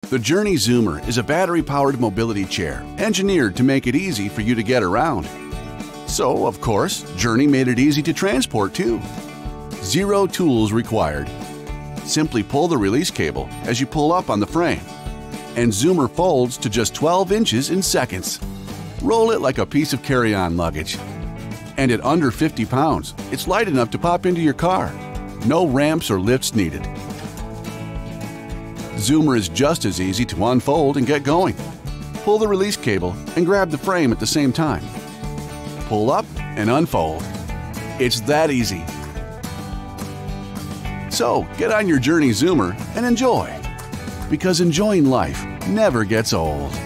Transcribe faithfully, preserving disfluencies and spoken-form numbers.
The Journey Zoomer is a battery-powered mobility chair engineered to make it easy for you to get around. So, of course, Journey made it easy to transport too. Zero tools required. Simply pull the release cable as you pull up on the frame, and Zoomer folds to just twelve inches in seconds. Roll it like a piece of carry-on luggage. And at under fifty pounds, it's light enough to pop into your car. No ramps or lifts needed. Zoomer is just as easy to unfold and get going. Pull the release cable and grab the frame at the same time. Pull up and unfold. It's that easy. So get on your Journey Zoomer and enjoy, because enjoying life never gets old.